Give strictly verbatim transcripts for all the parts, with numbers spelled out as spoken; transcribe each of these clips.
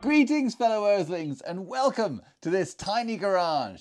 Greetings fellow Earthlings and welcome to this tiny garage.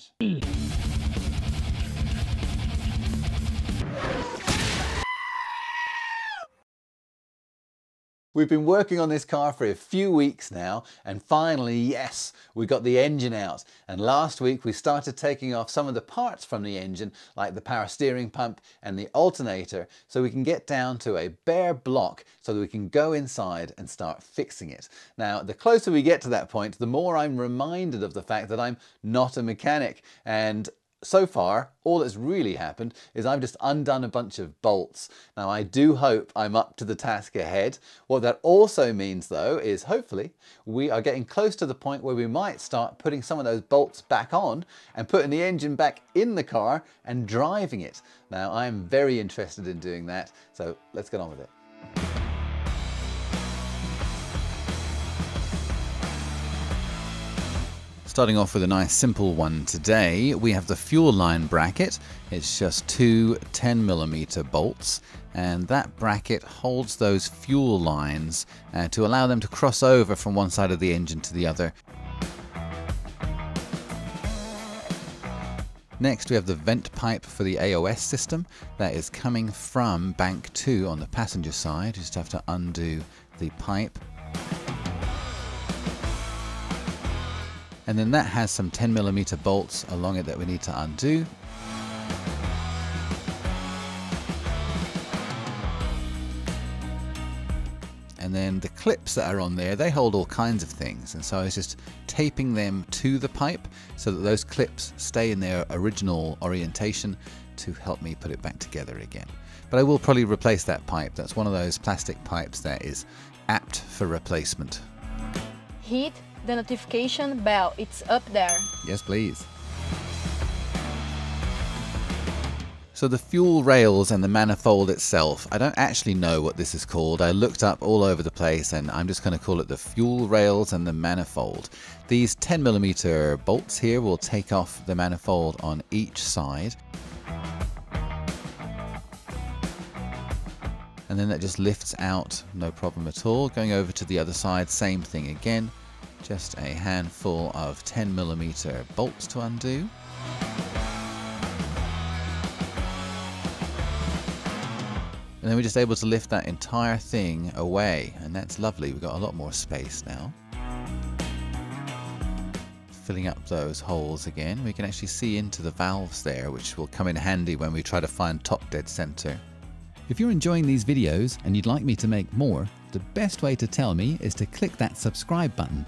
We've been working on this car for a few weeks now, and finally, yes, we got the engine out. And last week we started taking off some of the parts from the engine, like the power steering pump and the alternator, so we can get down to a bare block so that we can go inside and start fixing it. Now, the closer we get to that point, the more I'm reminded of the fact that I'm not a mechanic, and so far, all that's really happened is I've just undone a bunch of bolts. Now, I do hope I'm up to the task ahead. What that also means, though, is hopefully we are getting close to the point where we might start putting some of those bolts back on and putting the engine back in the car and driving it. Now, I'm very interested in doing that, so let's get on with it. Starting off with a nice simple one today, we have the fuel line bracket. It's just two ten millimeter bolts, and that bracket holds those fuel lines uh, to allow them to cross over from one side of the engine to the other. Next we have the vent pipe for the A O S system that is coming from bank two on the passenger side. You just have to undo the pipe. And then that has some ten millimeter bolts along it that we need to undo. And then the clips that are on there, they hold all kinds of things. And so I was just taping them to the pipe so that those clips stay in their original orientation to help me put it back together again. But I will probably replace that pipe. That's one of those plastic pipes that is apt for replacement. Hit the notification bell, it's up there. Yes, please. So the fuel rails and the manifold itself, I don't actually know what this is called. I looked up all over the place and I'm just going to call it the fuel rails and the manifold. These ten millimeter bolts here will take off the manifold on each side. And then that just lifts out, no problem at all. Going over to the other side, same thing again. Just a handful of ten millimeter bolts to undo. And then we're just able to lift that entire thing away, and that's lovely. We've got a lot more space now. Filling up those holes again, we can actually see into the valves there, which will come in handy when we try to find top dead center. If you're enjoying these videos and you'd like me to make more, the best way to tell me is to click that subscribe button.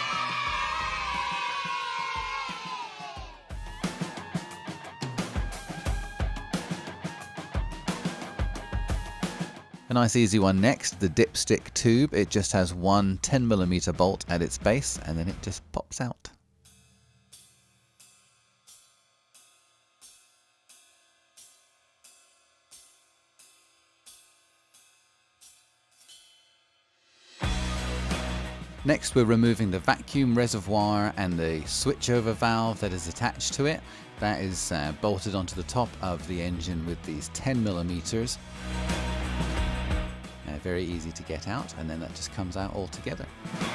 A nice easy one next, the dipstick tube. It just has one ten millimeter bolt at its base and then it just pops out. Next we're removing the vacuum reservoir and the switchover valve that is attached to it. That is uh, bolted onto the top of the engine with these ten millimeters. Uh, very easy to get out, and then that just comes out all together.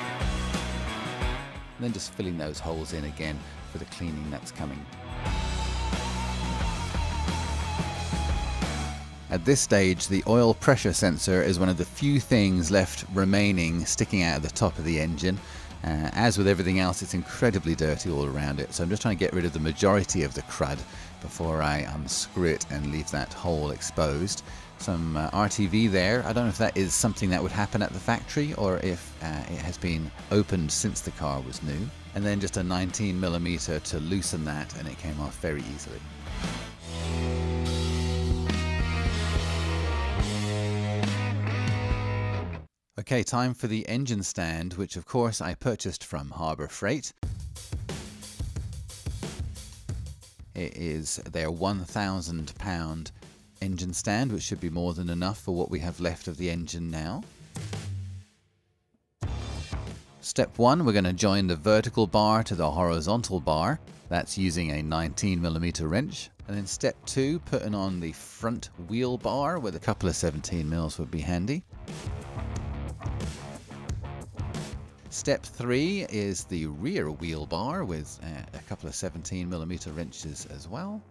And then just filling those holes in again for the cleaning that's coming. At this stage, the oil pressure sensor is one of the few things left remaining sticking out of the top of the engine. Uh, as with everything else, it's incredibly dirty all around it, so I'm just trying to get rid of the majority of the crud before I unscrew it and leave that hole exposed. Some uh, R T V there. I don't know if that is something that would happen at the factory or if uh, it has been opened since the car was new. And then just a nineteen millimeter to loosen that, and it came off very easily. Okay, time for the engine stand, which of course I purchased from Harbor Freight. It is their one thousand pound engine stand, which should be more than enough for what we have left of the engine now. Step one, we're going to join the vertical bar to the horizontal bar. That's using a nineteen millimeter wrench. And then step two, putting on the front wheel bar with a couple of seventeen mils would be handy. Step three is the rear wheel bar with uh, a couple of seventeen millimeter wrenches as well.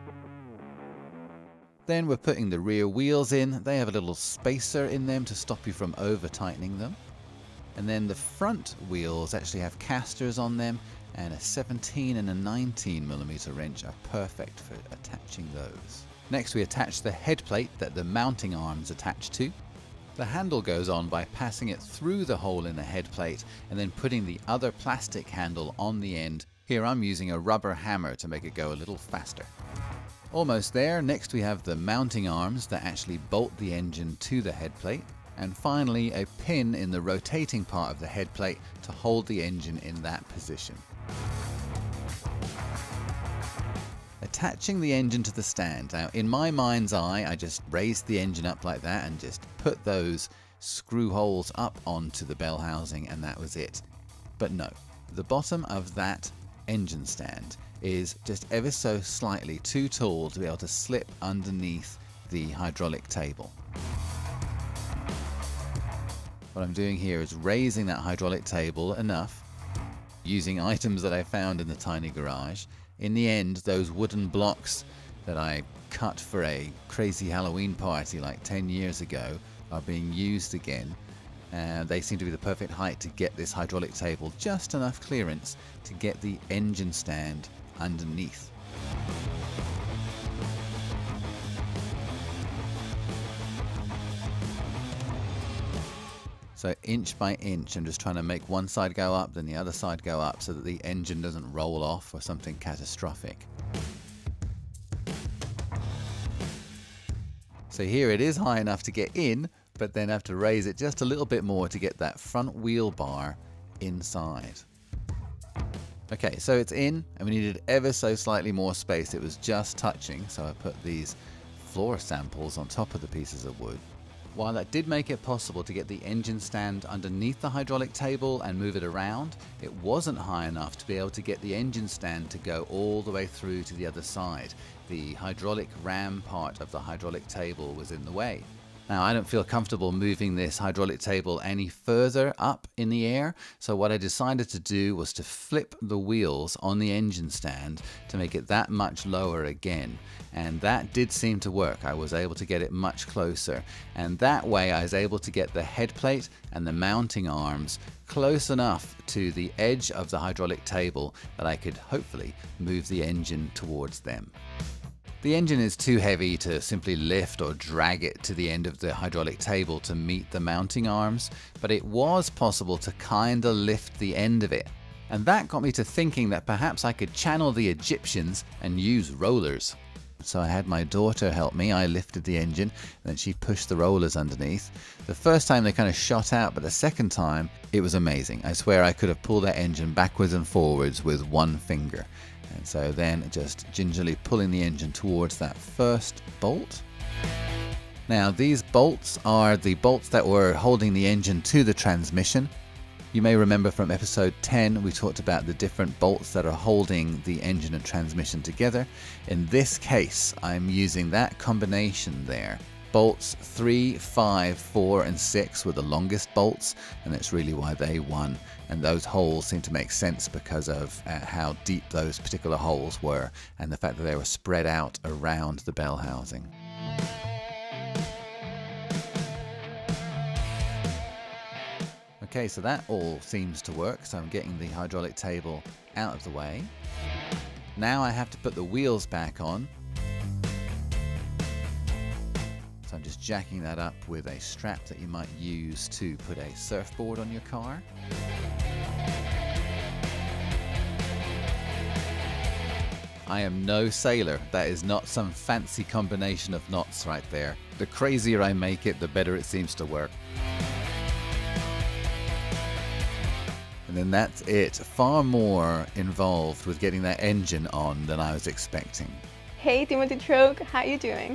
Then we're putting the rear wheels in. They have a little spacer in them to stop you from over tightening them. And then the front wheels actually have casters on them, and a seventeen and a nineteen millimeter wrench are perfect for attaching those. Next we attach the head plate that the mounting arms attach to. The handle goes on by passing it through the hole in the head plate and then putting the other plastic handle on the end. Here I'm using a rubber hammer to make it go a little faster. Almost there. Next we have the mounting arms that actually bolt the engine to the head plate. And finally a pin in the rotating part of the head plate to hold the engine in that position. Attaching the engine to the stand. Now in my mind's eye I just raised the engine up like that and just put those screw holes up onto the bell housing and that was it. But no, the bottom of that engine stand is just ever so slightly too tall to be able to slip underneath the hydraulic table. What I'm doing here is raising that hydraulic table enough, using items that I found in the tiny garage. In the end, those wooden blocks that I cut for a crazy Halloween party like ten years ago are being used again. And they seem to be the perfect height to get this hydraulic table just enough clearance to get the engine stand underneath. So inch by inch, I'm just trying to make one side go up, then the other side go up so that the engine doesn't roll off or something catastrophic. So here it is high enough to get in, but then have to raise it just a little bit more to get that front wheel bar inside. Okay, so it's in, and we needed ever so slightly more space. It was just touching, so I put these floor samples on top of the pieces of wood. While that did make it possible to get the engine stand underneath the hydraulic table and move it around, it wasn't high enough to be able to get the engine stand to go all the way through to the other side. The hydraulic ram part of the hydraulic table was in the way. Now I don't feel comfortable moving this hydraulic table any further up in the air, so what I decided to do was to flip the wheels on the engine stand to make it that much lower again. And that did seem to work. I was able to get it much closer, and that way I was able to get the head plate and the mounting arms close enough to the edge of the hydraulic table that I could hopefully move the engine towards them. The engine is too heavy to simply lift or drag it to the end of the hydraulic table to meet the mounting arms, but it was possible to kinda lift the end of it. And that got me to thinking that perhaps I could channel the Egyptians and use rollers. So I had my daughter help me. I lifted the engine, and then she pushed the rollers underneath. The first time they kind of shot out, but the second time it was amazing. I swear I could have pulled that engine backwards and forwards with one finger. And so then just gingerly pulling the engine towards that first bolt. Now these bolts are the bolts that were holding the engine to the transmission. You may remember from episode ten we talked about the different bolts that are holding the engine and transmission together. In this case I'm using that combination there. Bolts three, five, four and six were the longest bolts, and that's really why they won. And those holes seem to make sense because of uh, how deep those particular holes were and the fact that they were spread out around the bell housing. Okay, so that all seems to work, so I'm getting the hydraulic table out of the way. Now I have to put the wheels back on. So I'm just jacking that up with a strap that you might use to put a surfboard on your car. I am no sailor. That is not some fancy combination of knots right there. The crazier I make it, the better it seems to work. And then that's it. Far more involved with getting that engine on than I was expecting. Hey Timothy Troke, how you doing?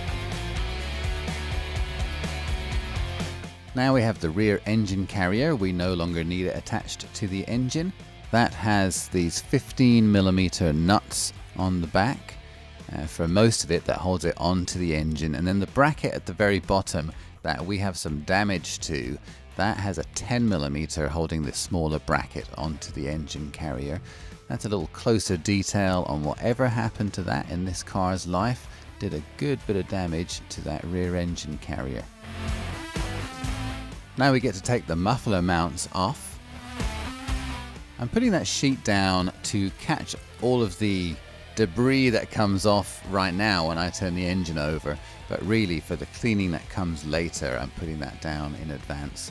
Now we have the rear engine carrier. We no longer need it attached to the engine. That has these fifteen millimeter nuts on the back uh, for most of it that holds it onto the engine, and then the bracket at the very bottom that we have some damage to That has a ten millimeter holding this smaller bracket onto the engine carrier. That's a little closer detail on whatever happened to that in this car's life. Did a good bit of damage to that rear engine carrier. Now we get to take the muffler mounts off. I'm putting that sheet down to catch all of the debris that comes off right now when I turn the engine over, but really for the cleaning that comes later, I'm putting that down in advance.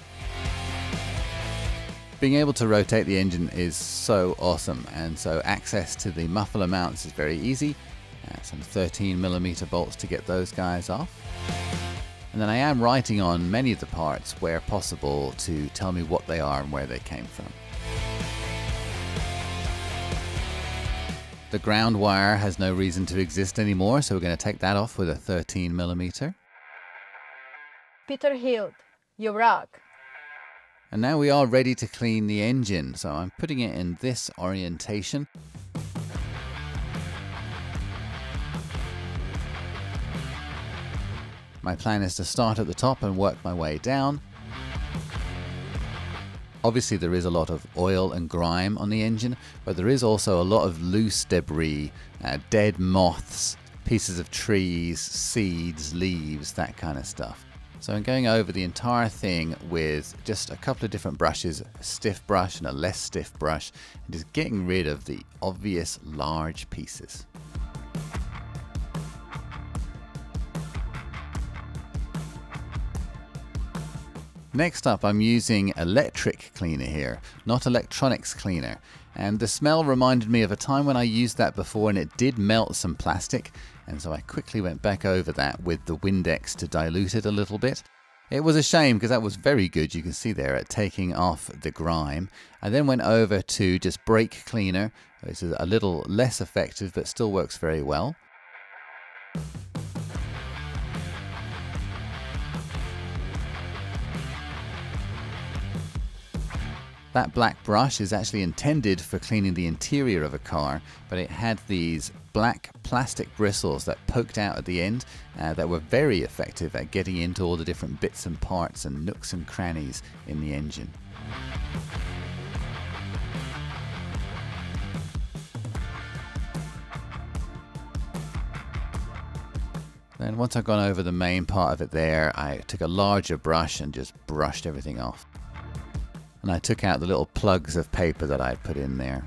Being able to rotate the engine is so awesome, and so access to the muffler mounts is very easy. Uh, some thirteen millimeter bolts to get those guys off. And then I am writing on many of the parts where possible to tell me what they are and where they came from. The ground wire has no reason to exist anymore, so we're going to take that off with a thirteen millimeter. Peter Hild, you rock. And now we are ready to clean the engine, so I'm putting it in this orientation. My plan is to start at the top and work my way down. Obviously there is a lot of oil and grime on the engine, but there is also a lot of loose debris, uh, dead moths, pieces of trees, seeds, leaves, that kind of stuff. So I'm going over the entire thing with just a couple of different brushes, a stiff brush and a less stiff brush, and just getting rid of the obvious large pieces. Next up, I'm using electric cleaner here, not electronics cleaner. And the smell reminded me of a time when I used that before and it did melt some plastic. And so I quickly went back over that with the Windex to dilute it a little bit. It was a shame because that was very good, you can see there, at taking off the grime. I then went over to just brake cleaner, which is a little less effective but still works very well. That black brush is actually intended for cleaning the interior of a car, but it had these black plastic bristles that poked out at the end uh, that were very effective at getting into all the different bits and parts and nooks and crannies in the engine. Then once I've gone over the main part of it there, I took a larger brush and just brushed everything off. And I took out the little plugs of paper that I put in there.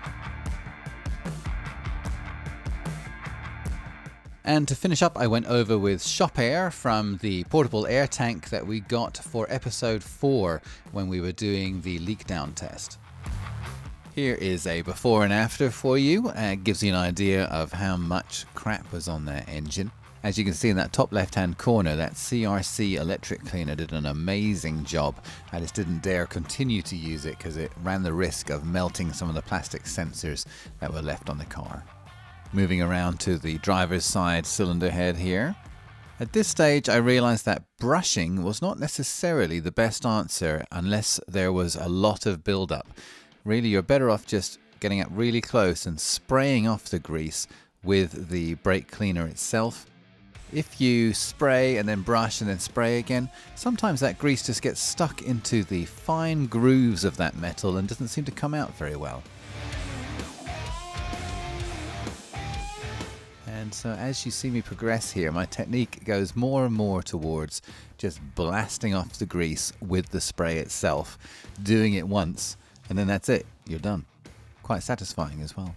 And to finish up, I went over with shop air from the portable air tank that we got for episode four when we were doing the leak down test. Here is a before and after for you. Uh, it gives you an idea of how much crap was on that engine. As you can see in that top left hand corner, that C R C electric cleaner did an amazing job. I just didn't dare continue to use it because it ran the risk of melting some of the plastic sensors that were left on the car. Moving around to the driver's side cylinder head here. At this stage I realized that brushing was not necessarily the best answer unless there was a lot of buildup. Really, you're better off just getting up really close and spraying off the grease with the brake cleaner itself. If you spray and then brush and then spray again, sometimes that grease just gets stuck into the fine grooves of that metal and doesn't seem to come out very well. And so as you see me progress here, my technique goes more and more towards just blasting off the grease with the spray itself, doing it once, and then that's it, you're done. Quite satisfying as well.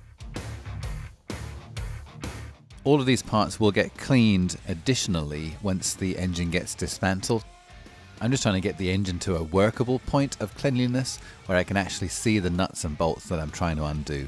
All of these parts will get cleaned additionally once the engine gets dismantled. I'm just trying to get the engine to a workable point of cleanliness where I can actually see the nuts and bolts that I'm trying to undo.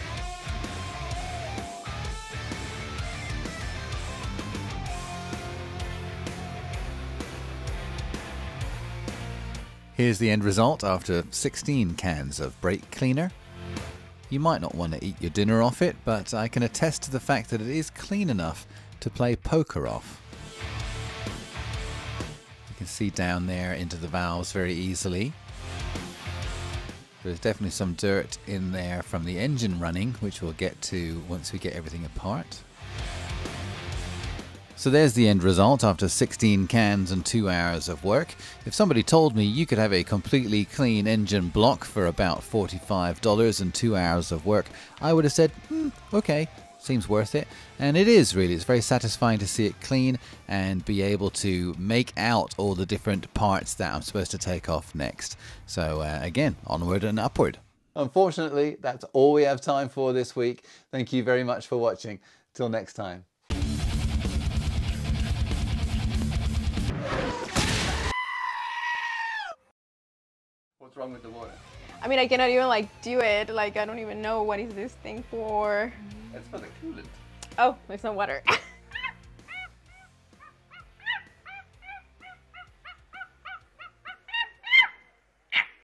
Here's the end result after sixteen cans of brake cleaner. You might not want to eat your dinner off it, but I can attest to the fact that it is clean enough to play poker off. You can see down there into the valves very easily. There's definitely some dirt in there from the engine running, which we'll get to once we get everything apart. So there's the end result after sixteen cans and two hours of work. If somebody told me you could have a completely clean engine block for about forty-five dollars and two hours of work, I would have said, hmm, okay, seems worth it. And it is really, it's very satisfying to see it clean and be able to make out all the different parts that I'm supposed to take off next. So uh, again, onward and upward. Unfortunately, that's all we have time for this week. Thank you very much for watching. Till next time. What's wrong with the water? I mean, I cannot even like do it. Like, I don't even know what is this thing for. It's for the coolant. Oh, there's no water.